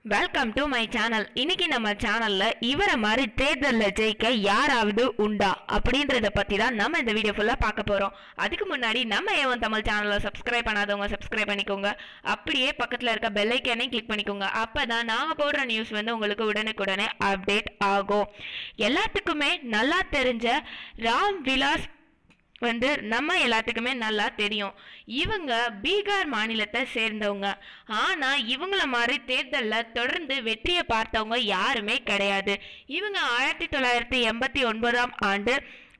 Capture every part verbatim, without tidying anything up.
Welcome to my channel. இன்னைக்கு நம்ம சேனல்ல இவரை மாதிரி தேர்தலில் ஜெயிக்க யாராவது உண்டா அப்படின்றத பத்தி தான் நம்ம இந்த வீடியோ ஃபுல்லா பார்க்க போறோம். அதுக்கு முன்னாடி நம்ம ஏவன் தமிழ் சேனலை சப்ஸ்கிரைப் பண்ணாதவங்க சப்ஸ்கிரைப் பண்ணிக்கோங்க. அப்படியே பக்கத்துல இருக்க பெல் ஐக்கானை கிளிக் பண்ணிக்கோங்க. அப்பதான் நாங்க போடுற நியூஸ் வந்து உங்களுக்கு உடனுக்குடனே அப்டேட் ஆகும். எல்லாத்துக்குமே நல்லா தெரிஞ்ச ராம் விலாஸ் வந்து நம்ம எல்லாத்துக்குமே நல்லா தெரியும். இவங்க பீகார் மாநிலத்தை சேர்ந்தவங்க. ஆனா இவங்கள மாதிரி தேர்தலில் தொடர்ந்து வெற்றியை பார்த்தவங்க யாருமே கிடையாது. இவங்க ஆயிரத்தி தொள்ளாயிரத்தி எண்பத்தி ஒன்பதாம் ஆண்டு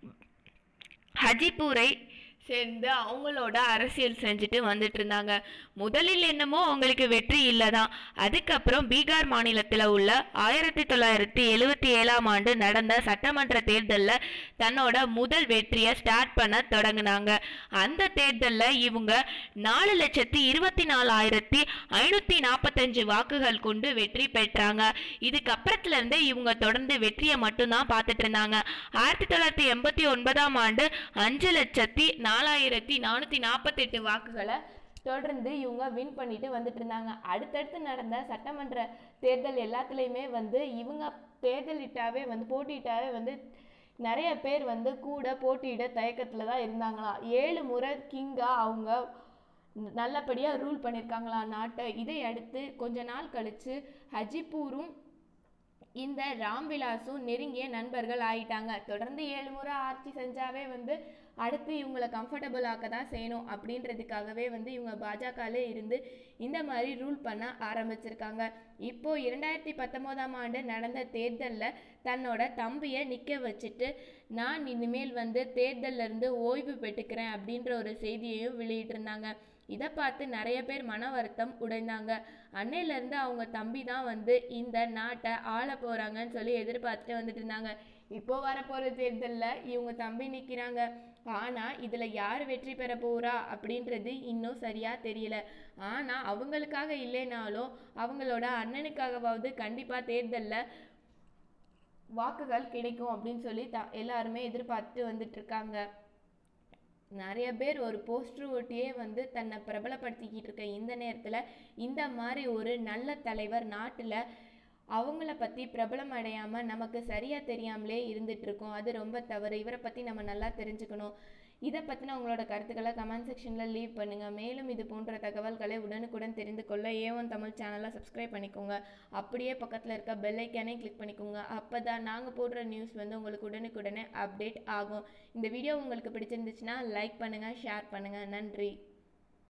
ஹஜிபூரை சேர்ந்து அவங்களோட அரசியல் செஞ்சுட்டு வந்துட்டு இருந்தாங்க. முதலில் என்னமோ அவங்களுக்கு வெற்றி இல்லை தான். அதுக்கப்புறம் பீகார் மாநிலத்தில் உள்ள ஆயிரத்தி தொள்ளாயிரத்தி எழுவத்தி ஏழாம் ஆண்டு நடந்த சட்டமன்ற தேர்தலில் தன்னோட முதல் வெற்றியை ஸ்டார்ட் பண்ண தொடங்கினாங்க. அந்த தேர்தலில் இவங்க நாலு லட்சத்தி இருபத்தி நாலாயிரத்தி ஐநூற்றி நாற்பத்தஞ்சு வாக்குகள் கொண்டு வெற்றி பெற்றாங்க. இதுக்கப்புறத்துல இருந்தே இவங்க தொடர்ந்து வெற்றியை மட்டும்தான் பார்த்துட்டு இருந்தாங்க. ஆயிரத்தி தொள்ளாயிரத்தி எண்பத்தி ஒன்பதாம் ஆண்டு அஞ்சு லட்சத்தி நாலாயிரத்தி நானூற்றி நாற்பத்தெட்டு வாக்குகளை தொடர்ந்து இவங்க வின் பண்ணிட்டு வந்துட்டு இருந்தாங்க. அடுத்தடுத்து நடந்த சட்டமன்ற தேர்தல் எல்லாத்துலேயுமே வந்து இவங்க தேர்தலிட்டாவே வந்து போட்டியிட்டாவே வந்து நிறைய பேர் வந்து கூட போட்டியிட தயக்கத்தில் தான் இருந்தாங்களாம். ஏழு முறை கிங்காக அவங்க நல்லபடியாக ரூல் பண்ணியிருக்காங்களா நாட்டை. இதை அடுத்து கொஞ்ச நாள் கழித்து ஹஜிபூரும் இந்த ராம்விலாஸும் நெருங்கிய நண்பர்கள் ஆயிட்டாங்க. தொடர்ந்து ஏழு முறை ஆட்சி செஞ்சாவே வந்து அடுத்து இவங்களை கம்ஃபர்டபுள் ஆக்க தான் செய்யணும் அப்படின்றதுக்காகவே வந்து இவங்க பாஜகலே இருந்து இந்த மாதிரி ரூல் பண்ண ஆரம்பிச்சிருக்காங்க. இப்போ இரண்டாயிரத்தி பத்தொன்பதாம் ஆண்டு நடந்த தேர்தலில் தன்னோட தம்பியை நிற்க வச்சுட்டு நான் இனிமேல் வந்து தேர்தலில் இருந்து ஓய்வு பெற்றுக்கிறேன் அப்படின்ற ஒரு செய்தியையும் வெளியிட்டிருந்தாங்க. இதை பார்த்து நிறைய பேர் மன வருத்தம் உடைந்தாங்க. அன்னையிலேருந்து அவங்க தம்பி தான் வந்து இந்த நாட்டை ஆள போகிறாங்கன்னு சொல்லி எதிர்பார்த்துட்டு வந்துட்டு இருந்தாங்க. இப்போ வரப்போகிற தேர்தலில் இவங்க தம்பி நிற்கிறாங்க. ஆனால் இதில் யார் வெற்றி பெற போகிறா அப்படின்றது இன்னும் சரியாக தெரியல. ஆனால் அவங்களுக்காக இல்லைனாலும் அவங்களோட அண்ணனுக்காகவாவது கண்டிப்பாக தேர்தலில் வாக்குகள் கிடைக்கும் அப்படின்னு சொல்லி த எல்லாருமே எதிர்பார்த்துட்டு வந்துட்டு இருக்காங்க. நிறைய பேர் ஒரு போஸ்டர் ஒட்டியே வந்து தன்னை பிரபலப்படுத்திக்கிட்டு இருக்க இந்த நேரத்தில் இந்த மாதிரி ஒரு நல்ல தலைவர் நாட்டில் அவங்கள பற்றி பிரபலம் அடையாமல் நமக்கு சரியாக தெரியாமலே இருந்துட்டு இருக்கோம். அது ரொம்ப தவறு. இவரை பற்றி நம்ம நல்லா தெரிஞ்சுக்கணும். இதை பற்றின உங்களோட கருத்துக்களை கமெண்ட் செக்ஷனில் லீவ் பண்ணுங்கள். மேலும் இது போன்ற தகவல்களை உடனுக்குடன் தெரிந்து கொள்ள ஏவன் தமிழ் சேனலை சப்ஸ்கிரைப் பண்ணிக்கோங்க. அப்படியே பக்கத்தில் இருக்க பெல் ஐக்கானே கிளிக் பண்ணிக்கோங்க. அப்போ தான் நாங்கள் போடுற நியூஸ் வந்து உங்களுக்கு உடனுக்குடனே அப்டேட் ஆகும். இந்த வீடியோ உங்களுக்கு பிடிச்சிருந்துச்சுன்னா லைக் பண்ணுங்கள், ஷேர் பண்ணுங்கள். நன்றி.